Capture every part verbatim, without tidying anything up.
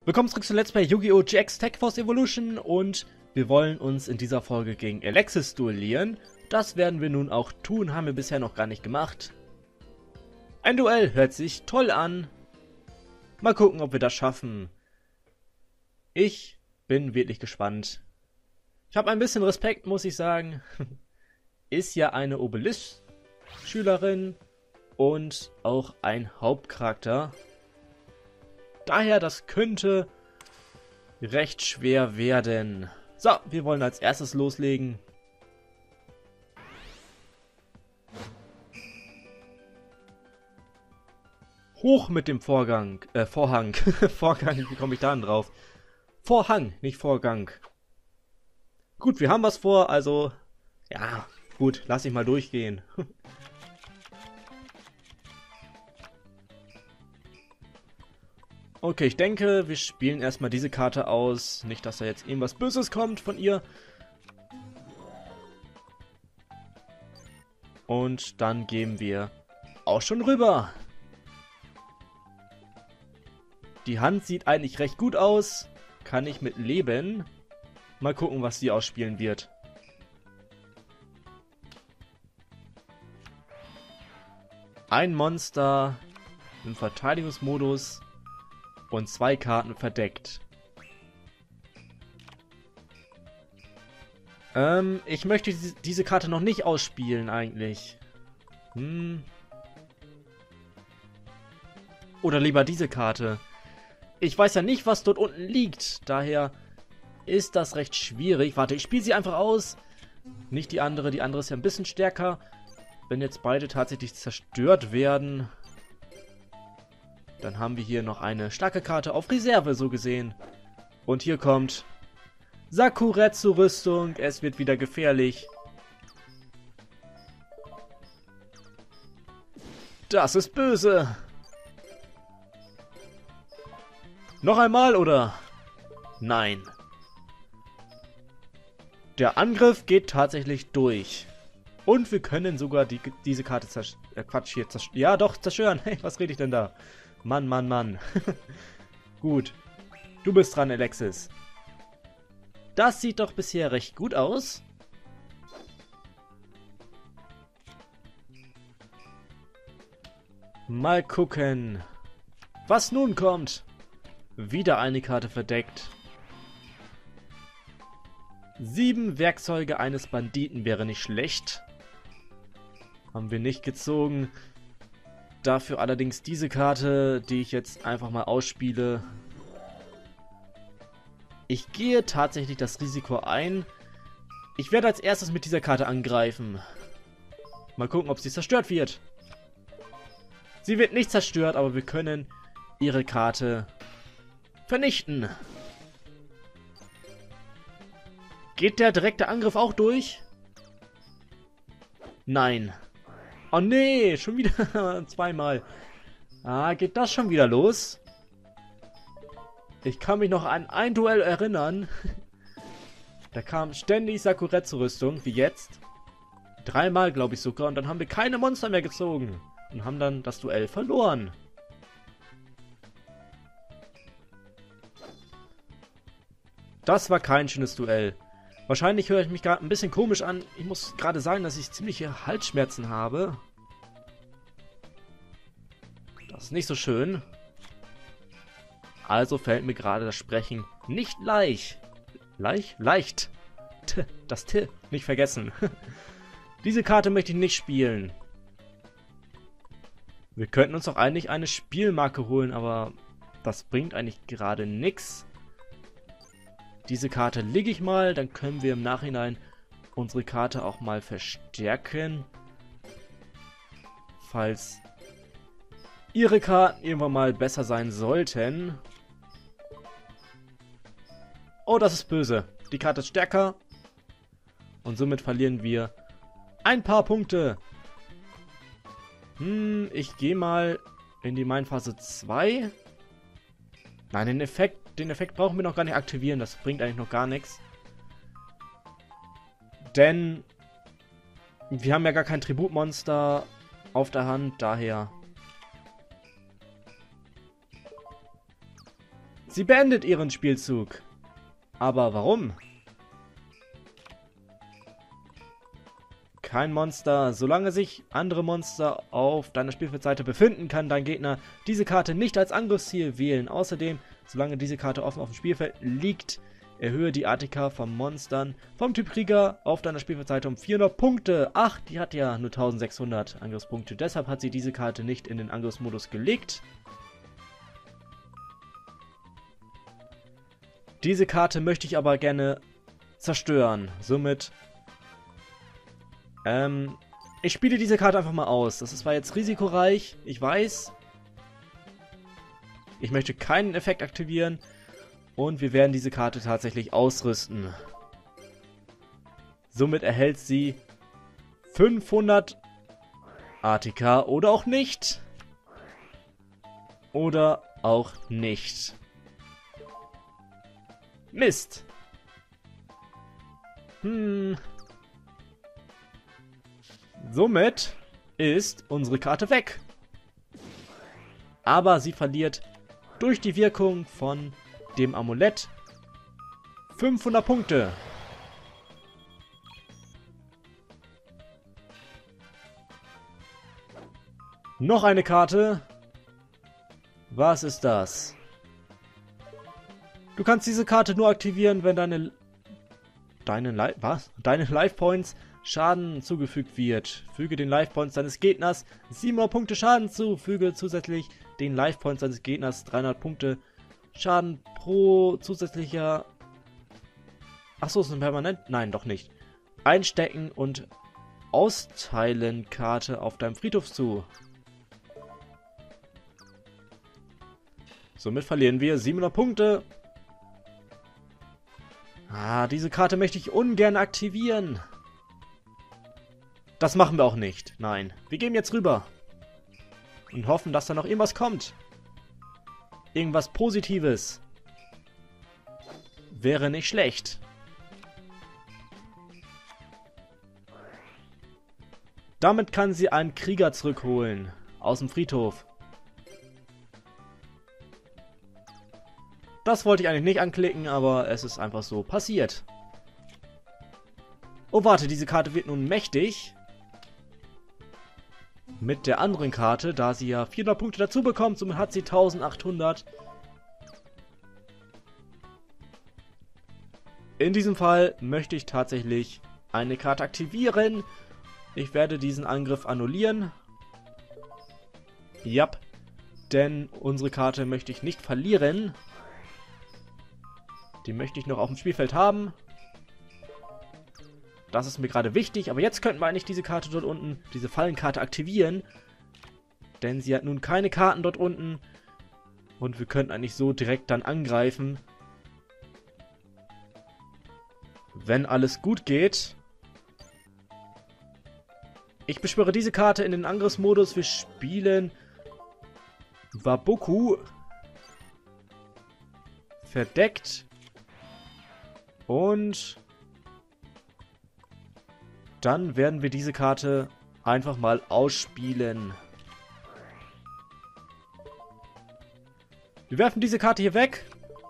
Willkommen zurück zu Let's Play Yu-Gi-Oh! G X Tech Force Evolution und wir wollen uns in dieser Folge gegen Alexis duellieren. Das werden wir nun auch tun, haben wir bisher noch gar nicht gemacht. Ein Duell hört sich toll an. Mal gucken, ob wir das schaffen. Ich bin wirklich gespannt. Ich habe ein bisschen Respekt, muss ich sagen. Ist ja eine Obelisk-Schülerin und auch ein Hauptcharakter. Daher, das könnte recht schwer werden. So, wir wollen als erstes loslegen. Hoch mit dem Vorgang, äh, Vorhang. Vorgang, wie komme ich da denn drauf? Vorhang, nicht Vorgang. Gut, wir haben was vor, also, ja, gut, lass ich mal durchgehen. Okay, ich denke, wir spielen erstmal diese Karte aus. Nicht, dass da jetzt irgendwas Böses kommt von ihr. Und dann gehen wir auch schon rüber. Die Hand sieht eigentlich recht gut aus. Kann ich mit leben. Mal gucken, was sie ausspielen wird. Ein Monster im Verteidigungsmodus. Und zwei Karten verdeckt. Ähm, ich möchte diese Karte noch nicht ausspielen eigentlich. Hm. Oder lieber diese Karte. Ich weiß ja nicht, was dort unten liegt. Daher ist das recht schwierig. Warte, ich spiele sie einfach aus. Nicht die andere. Die andere ist ja ein bisschen stärker. Wenn jetzt beide tatsächlich zerstört werden, dann haben wir hier noch eine starke Karte auf Reserve, so gesehen. Und hier kommt Sakuretsu-Rüstung. Es wird wieder gefährlich. Das ist böse. Noch einmal, oder? Nein. Der Angriff geht tatsächlich durch. Und wir können sogar die, diese Karte zerstören. Äh, Quatsch, hier zerstören. Ja, doch, zerstören. Hey, was rede ich denn da? Mann, Mann, Mann. Gut. Du bist dran, Alexis. Das sieht doch bisher recht gut aus. Mal gucken, was nun kommt. Wieder eine Karte verdeckt. Sieben Werkzeuge eines Banditen wäre nicht schlecht. Haben wir nicht gezogen. Dafür allerdings diese Karte, die ich jetzt einfach mal ausspiele. Ich gehe tatsächlich das Risiko ein. Ich werde als erstes mit dieser Karte angreifen. Mal gucken, ob sie zerstört wird. Sie wird nicht zerstört, aber wir können ihre Karte vernichten. Geht der direkte Angriff auch durch? Nein. Oh nee, schon wieder zweimal. Ah, geht das schon wieder los? Ich kann mich noch an ein Duell erinnern. Da kam ständig Sakuretsu-Rüstung, wie jetzt. Dreimal, glaube ich sogar. Und dann haben wir keine Monster mehr gezogen. Und haben dann das Duell verloren. Das war kein schönes Duell. Wahrscheinlich höre ich mich gerade ein bisschen komisch an. Ich muss gerade sagen, dass ich ziemliche Halsschmerzen habe. Das ist nicht so schön. Also fällt mir gerade das Sprechen nicht leicht. Leicht? Leicht. T, das T, nicht vergessen. Diese Karte möchte ich nicht spielen. Wir könnten uns auch eigentlich eine Spielmarke holen, aber das bringt eigentlich gerade nichts. Diese Karte lege ich mal, dann können wir im Nachhinein unsere Karte auch mal verstärken. Falls ihre Karten irgendwann mal besser sein sollten. Oh, das ist böse. Die Karte ist stärker. Und somit verlieren wir ein paar Punkte. Hm, ich gehe mal in die Mainphase zwei. Nein, den Effekt, den Effekt brauchen wir noch gar nicht aktivieren. Das bringt eigentlich noch gar nichts. Denn wir haben ja gar kein Tributmonster auf der Hand. Daher Sie beendet ihren Spielzug. Aber warum? Kein Monster. Solange sich andere Monster auf deiner Spielfeldseite befinden, kann dein Gegner diese Karte nicht als Angriffsziel wählen. Außerdem, solange diese Karte offen auf dem Spielfeld liegt, erhöhe die A T K von Monstern vom Typ Krieger auf deiner Spielfeldseite um vierhundert Punkte. Ach, die hat ja nur eintausendsechshundert Angriffspunkte. Deshalb hat sie diese Karte nicht in den Angriffsmodus gelegt. Diese Karte möchte ich aber gerne zerstören. Somit, ähm, ich spiele diese Karte einfach mal aus. Das ist zwar jetzt risikoreich, ich weiß. Ich möchte keinen Effekt aktivieren. Und wir werden diese Karte tatsächlich ausrüsten. Somit erhält sie fünfhundert A T K oder auch nicht. Oder auch nicht. Mist. Hm. Somit ist unsere Karte weg. Aber sie verliert durch die Wirkung von dem Amulett fünfhundert Punkte. Noch eine Karte. Was ist das? Du kannst diese Karte nur aktivieren, wenn deine deine Li was? Deine Life Points Schaden zugefügt wird. Füge den Life Points deines Gegners siebenhundert Punkte Schaden zu. Füge zusätzlich den Life Points deines Gegners dreihundert Punkte Schaden pro zusätzlicher... Achso, ist ein permanent? Nein, doch nicht. Einstecken und austeilen Karte auf deinem Friedhof zu. Somit verlieren wir siebenhundert Punkte. Ah, diese Karte möchte ich ungern aktivieren. Das machen wir auch nicht. Nein. Wir gehen jetzt rüber. Und hoffen, dass da noch irgendwas kommt. Irgendwas Positives. Wäre nicht schlecht. Damit kann sie einen Krieger zurückholen. Aus dem Friedhof. Das wollte ich eigentlich nicht anklicken, aber es ist einfach so passiert. Oh, warte, diese Karte wird nun mächtig. Mit der anderen Karte, da sie ja vierhundert Punkte dazu bekommt, somit hat sie eintausendachthundert. In diesem Fall möchte ich tatsächlich eine Karte aktivieren. Ich werde diesen Angriff annullieren. Jap, denn unsere Karte möchte ich nicht verlieren. Die möchte ich noch auf dem Spielfeld haben. Das ist mir gerade wichtig, aber jetzt könnten wir eigentlich diese Karte dort unten, diese Fallenkarte aktivieren. Denn sie hat nun keine Karten dort unten. Und wir könnten eigentlich so direkt dann angreifen. Wenn alles gut geht. Ich beschwöre diese Karte in den Angriffsmodus. Wir spielen Waboku. Verdeckt. Und dann werden wir diese Karte einfach mal ausspielen. Wir werfen diese Karte hier weg.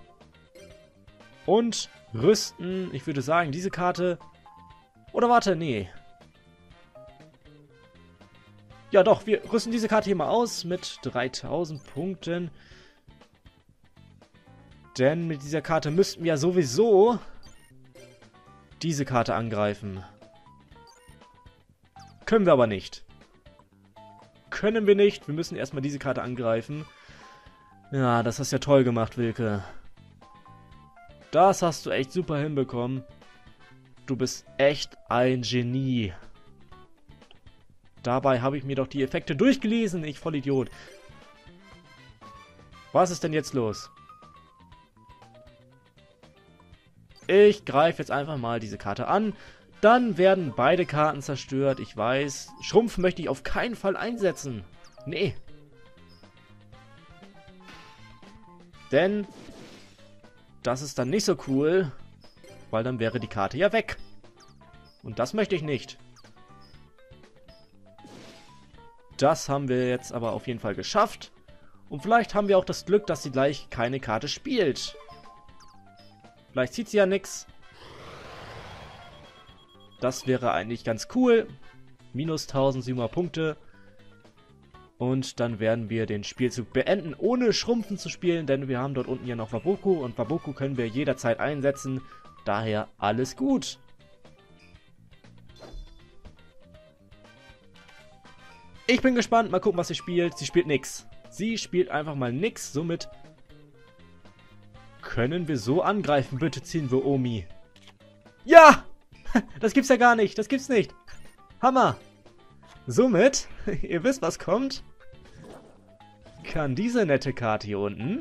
Und rüsten, ich würde sagen, diese Karte... Oder warte, nee. Ja doch, wir rüsten diese Karte hier mal aus mit dreitausend Punkten. Denn mit dieser Karte müssten wir ja sowieso diese Karte angreifen. Können wir aber nicht. Können wir nicht. Wir müssen erstmal diese Karte angreifen. Ja, das hast du ja toll gemacht, Wilke. Das hast du echt super hinbekommen. Du bist echt ein Genie. Dabei habe ich mir doch die Effekte durchgelesen, ich Vollidiot. Was ist denn jetzt los? Ich greife jetzt einfach mal diese Karte an. Dann werden beide Karten zerstört. Ich weiß, Schrumpf möchte ich auf keinen Fall einsetzen. Nee. Denn das ist dann nicht so cool, weil dann wäre die Karte ja weg. Und das möchte ich nicht. Das haben wir jetzt aber auf jeden Fall geschafft. Und vielleicht haben wir auch das Glück, dass sie gleich keine Karte spielt. Vielleicht zieht sie ja nix. Das wäre eigentlich ganz cool. Minus tausendsiebenhundert Punkte. Und dann werden wir den Spielzug beenden, ohne Schrumpfen zu spielen, denn wir haben dort unten ja noch Waboku und Waboku können wir jederzeit einsetzen. Daher alles gut. Ich bin gespannt, mal gucken, was sie spielt. Sie spielt nix. Sie spielt einfach mal nix, somit können wir so angreifen. Bitte ziehen wir Omi. Ja! Das gibt's ja gar nicht, das gibt's nicht. Hammer! Somit, ihr wisst, was kommt, kann diese nette Karte hier unten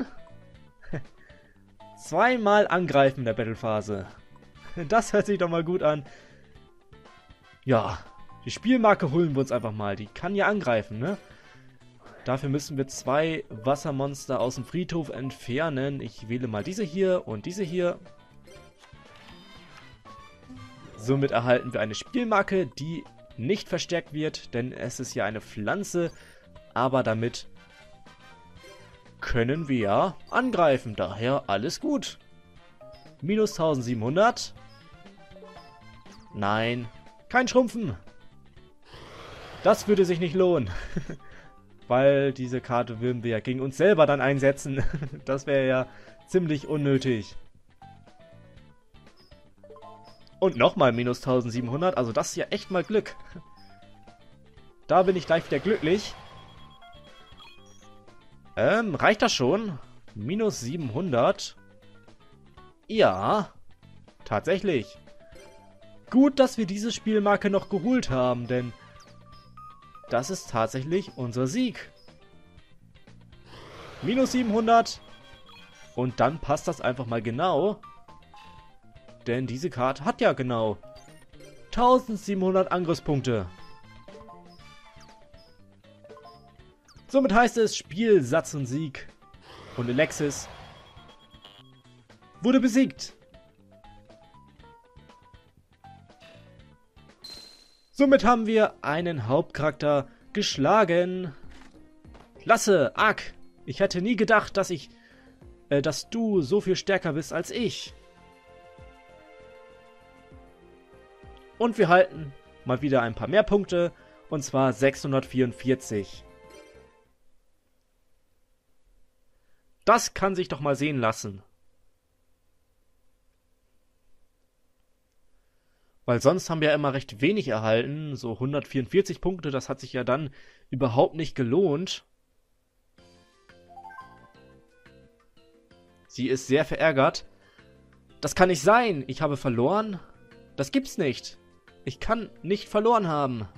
zweimal angreifen in der Battlephase. Das hört sich doch mal gut an. Ja, die Spielmarke holen wir uns einfach mal. Die kann ja angreifen, ne? Dafür müssen wir zwei Wassermonster aus dem Friedhof entfernen. Ich wähle mal diese hier und diese hier. Somit erhalten wir eine Spielmarke, die nicht verstärkt wird, denn es ist ja eine Pflanze, aber damit können wir ja angreifen, daher alles gut. Minus tausendsiebenhundert. Nein, kein Schrumpfen. Das würde sich nicht lohnen, weil diese Karte würden wir ja gegen uns selber dann einsetzen. Das wäre ja ziemlich unnötig. Und nochmal minus tausendsiebenhundert, also das ist ja echt mal Glück. Da bin ich gleich wieder glücklich. Ähm, reicht das schon? Minus siebenhundert. Ja, tatsächlich. Gut, dass wir diese Spielmarke noch geholt haben, denn das ist tatsächlich unser Sieg. Minus siebenhundert. Und dann passt das einfach mal genau. Denn diese Karte hat ja genau eintausendsiebenhundert Angriffspunkte. Somit heißt es Spiel, Satz und Sieg. Und Alexis wurde besiegt. Somit haben wir einen Hauptcharakter geschlagen. Klasse, Ark. Ich hätte nie gedacht, dass ich, äh, dass du so viel stärker bist als ich. Und wir halten mal wieder ein paar mehr Punkte, und zwar sechshundertvierundvierzig. Das kann sich doch mal sehen lassen. Weil sonst haben wir ja immer recht wenig erhalten, so hundertvierundvierzig Punkte, das hat sich ja dann überhaupt nicht gelohnt. Sie ist sehr verärgert. Das kann nicht sein, ich habe verloren. Das gibt's nicht. Ich kann nicht verloren haben.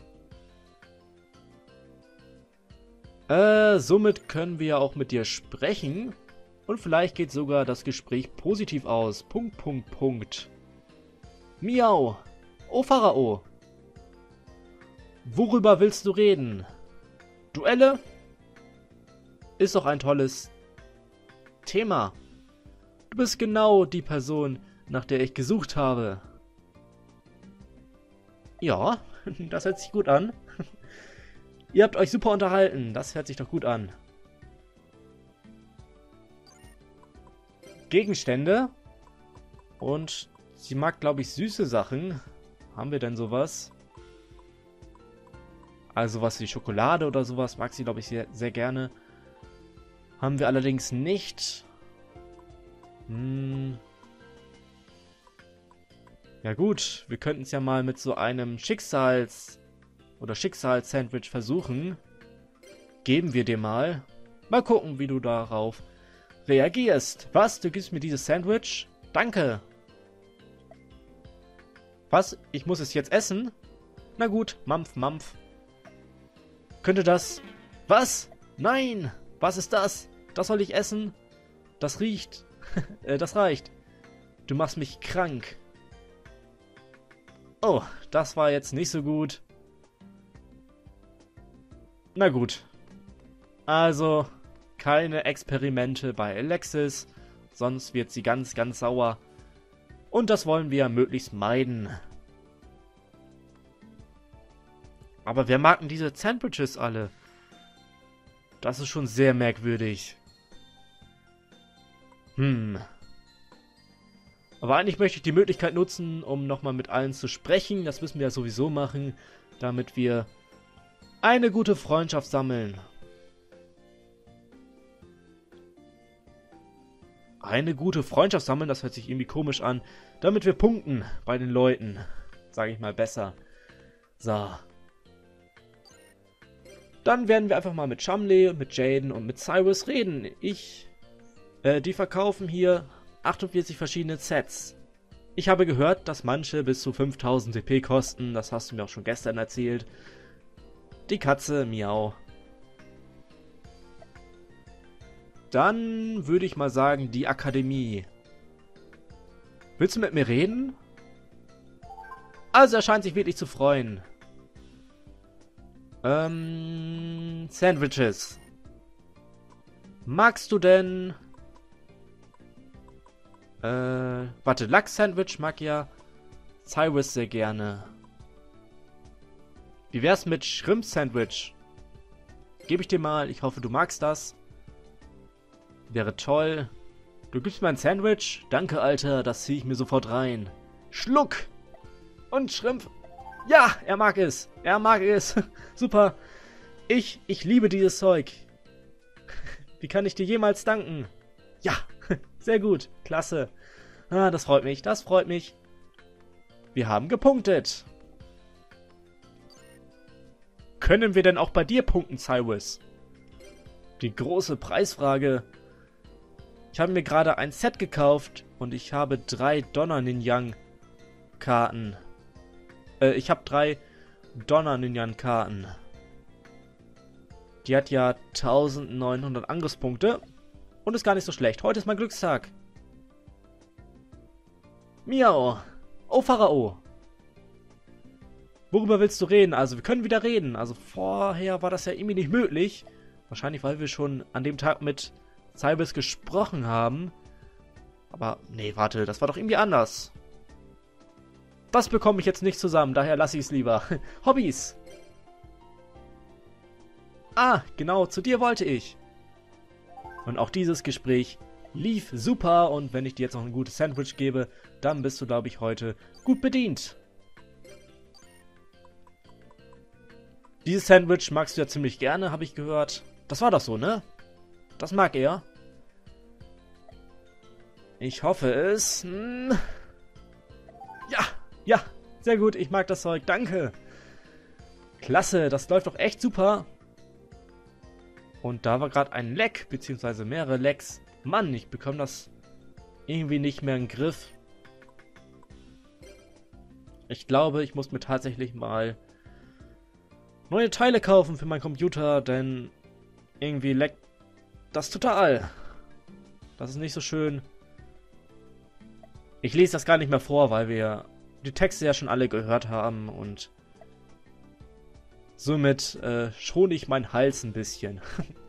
Äh, somit können wir auch mit dir sprechen. Und vielleicht geht sogar das Gespräch positiv aus. Punkt, Punkt, Punkt. Miau. Oh, Pharao. Worüber willst du reden? Duelle? Ist doch ein tolles Thema. Du bist genau die Person, nach der ich gesucht habe. Ja, das hört sich gut an. Ihr habt euch super unterhalten. Das hört sich doch gut an. Gegenstände. Und sie mag, glaube ich, süße Sachen. Haben wir denn sowas? Also was wie Schokolade oder sowas mag sie, glaube ich, sehr, sehr gerne. Haben wir allerdings nicht. Hm. Ja gut, wir könnten es ja mal mit so einem Schicksals- oder Schicksalssandwich versuchen. Geben wir dir mal. Mal gucken, wie du darauf reagierst. Was? Du gibst mir dieses Sandwich? Danke. Was? Ich muss es jetzt essen? Na gut, Mampf, Mampf. Könnte das... Was? Nein! Was ist das? Das soll ich essen? Das riecht. äh, das reicht. Du machst mich krank. Oh, das war jetzt nicht so gut. Na gut. Also, keine Experimente bei Alexis, sonst wird sie ganz, ganz sauer. Und das wollen wir möglichst meiden. Aber wer mag denn diese Sandwiches alle? Das ist schon sehr merkwürdig. Hm. Aber eigentlich möchte ich die Möglichkeit nutzen, um nochmal mit allen zu sprechen. Das müssen wir ja sowieso machen, damit wir eine gute Freundschaft sammeln. Eine gute Freundschaft sammeln, das hört sich irgendwie komisch an. Damit wir punkten bei den Leuten. Sage ich mal besser. So. Dann werden wir einfach mal mit Chumley, mit Jaden und mit Cyrus reden. Ich, äh, die verkaufen hier achtundvierzig verschiedene Sets. Ich habe gehört, dass manche bis zu fünftausend D P kosten. Das hast du mir auch schon gestern erzählt. Die Katze, miau. Dann würde ich mal sagen, die Akademie. Willst du mit mir reden? Also, er scheint sich wirklich zu freuen. Ähm, Sandwiches. Magst du denn... Äh, warte, Lachs-Sandwich mag ja Cyrus sehr gerne. Wie wär's mit Shrimp-Sandwich? Gebe ich dir mal, ich hoffe, du magst das. Wäre toll. Du gibst mir ein Sandwich? Danke, Alter, das ziehe ich mir sofort rein. Schluck! Und Shrimp. Ja, er mag es. Er mag es. Super. Ich, ich liebe dieses Zeug. Wie kann ich dir jemals danken? Ja, sehr gut. Klasse. Ah, das freut mich. Das freut mich. Wir haben gepunktet. Können wir denn auch bei dir punkten, Cyrus? Die große Preisfrage. Ich habe mir gerade ein Set gekauft und ich habe drei Donner-Ninjan-Karten. Äh, ich habe drei Donner-Ninjan-Karten. Die hat ja eintausendneunhundert Angriffspunkte und ist gar nicht so schlecht. Heute ist mein Glückstag. Miau. Oh, Pharao. Worüber willst du reden? Also, wir können wieder reden. Also, vorher war das ja irgendwie nicht möglich. Wahrscheinlich, weil wir schon an dem Tag mit Cyrus gesprochen haben. Aber, nee, warte, das war doch irgendwie anders. Das bekomme ich jetzt nicht zusammen, daher lasse ich es lieber. Hobbys. Ah, genau, zu dir wollte ich. Und auch dieses Gespräch lief super. Und wenn ich dir jetzt noch ein gutes Sandwich gebe, dann bist du, glaube ich, heute gut bedient. Dieses Sandwich magst du ja ziemlich gerne, habe ich gehört. Das war doch so, ne? Das mag er. Ich hoffe es. Hm. Ja, ja, sehr gut. Ich mag das Zeug. Danke. Klasse, das läuft doch echt super. Und da war gerade ein Leck, beziehungsweise mehrere Lecks. Mann, ich bekomme das irgendwie nicht mehr in den Griff. Ich glaube, ich muss mir tatsächlich mal neue Teile kaufen für meinen Computer, denn irgendwie leckt das total. Das ist nicht so schön. Ich lese das gar nicht mehr vor, weil wir die Texte ja schon alle gehört haben und somit äh, schone ich meinen Hals ein bisschen.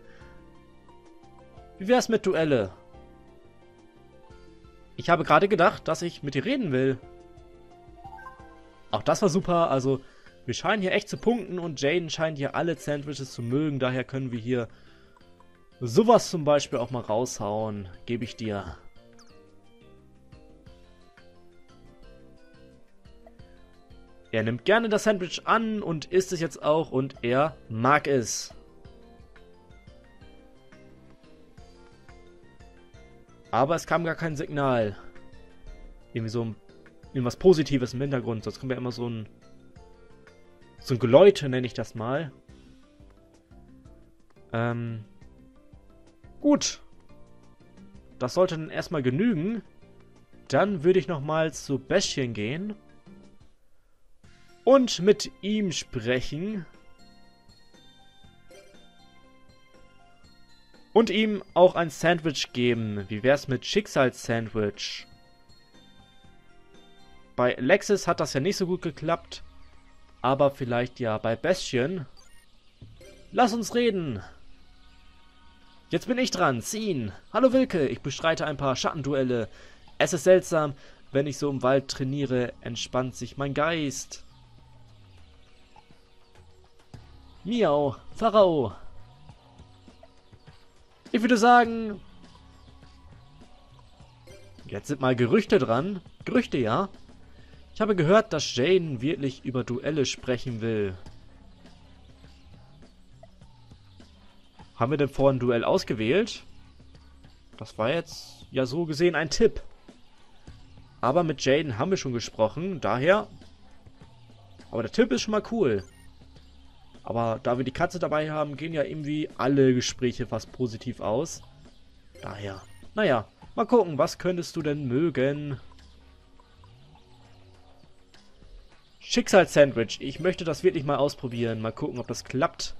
Wie wär's mit Duelle? Ich habe gerade gedacht, dass ich mit dir reden will. Auch das war super, also wir scheinen hier echt zu punkten und Jaden scheint hier alle Sandwiches zu mögen, daher können wir hier sowas zum Beispiel auch mal raushauen. Gebe ich dir. Er nimmt gerne das Sandwich an und isst es jetzt auch und er mag es. Aber es kam gar kein Signal. Irgendwie so ein, irgendwas Positives im Hintergrund, sonst kommt ja immer so ein so ein Geläute, nenne ich das mal. Ähm, gut. Das sollte dann erstmal genügen. Dann würde ich nochmal zu Bestien gehen. Und mit ihm sprechen. Und ihm auch ein Sandwich geben. Wie wär's mit Schicksalssandwich? Bei Alexis hat das ja nicht so gut geklappt. Aber vielleicht ja bei Bestien. Lass uns reden. Jetzt bin ich dran. Ziehen. Hallo Wilke, ich bestreite ein paar Schattenduelle. Es ist seltsam, wenn ich so im Wald trainiere, entspannt sich mein Geist. Miau, Pharao. Ich würde sagen, jetzt sind mal Gerüchte dran. Gerüchte, ja. Ich habe gehört, dass Jane wirklich über Duelle sprechen will. Haben wir denn vorhin ein Duell ausgewählt? Das war jetzt ja so gesehen ein Tipp. Aber mit Jaden haben wir schon gesprochen, daher... Aber der Tipp ist schon mal cool. Aber da wir die Katze dabei haben, gehen ja irgendwie alle Gespräche fast positiv aus. Daher, naja, mal gucken, was könntest du denn mögen? Schicksalssandwich. Ich möchte das wirklich mal ausprobieren. Mal gucken, ob das klappt.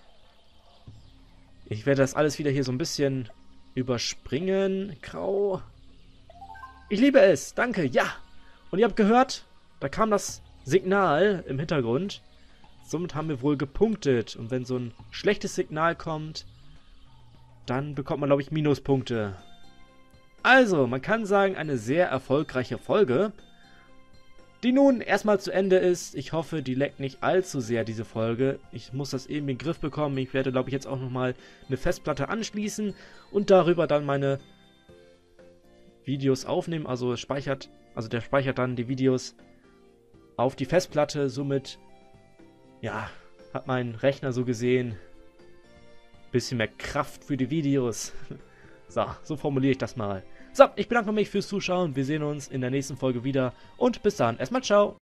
Ich werde das alles wieder hier so ein bisschen überspringen. Grau. Ich liebe es. Danke. Ja. Und ihr habt gehört, da kam das Signal im Hintergrund. Somit haben wir wohl gepunktet. Und wenn so ein schlechtes Signal kommt, dann bekommt man, glaube ich, Minuspunkte. Also, man kann sagen, eine sehr erfolgreiche Folge, die nun erstmal zu Ende ist. Ich hoffe, die leckt nicht allzu sehr, diese Folge. Ich muss das eben in den Griff bekommen. Ich werde, glaube ich, jetzt auch nochmal eine Festplatte anschließen und darüber dann meine Videos aufnehmen. Also es speichert, also der speichert dann die Videos auf die Festplatte. Somit, ja, hat mein Rechner so gesehen ein bisschen mehr Kraft für die Videos. So, so formuliere ich das mal. So, ich bedanke mich fürs Zuschauen. Wir sehen uns in der nächsten Folge wieder. Und bis dann. Erstmal ciao.